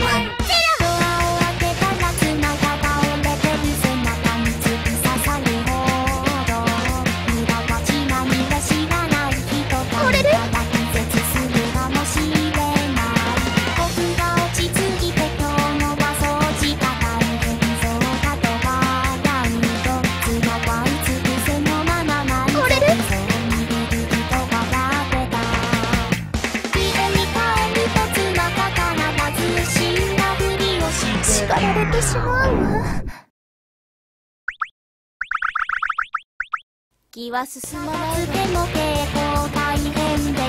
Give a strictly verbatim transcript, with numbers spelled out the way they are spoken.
ドアを開けたら妻が倒れてる背中に突き刺さるほど裏がちなみで知らない人がいたら気絶するかもしれない僕が落ち着いて今日のは掃除が大変そうだとかだんと妻はうつ伏せのまま満足そうに出る人がやってた家に帰ると妻が必ず死んだふりをして叱られてしまうわ気は進まないでも結構大変で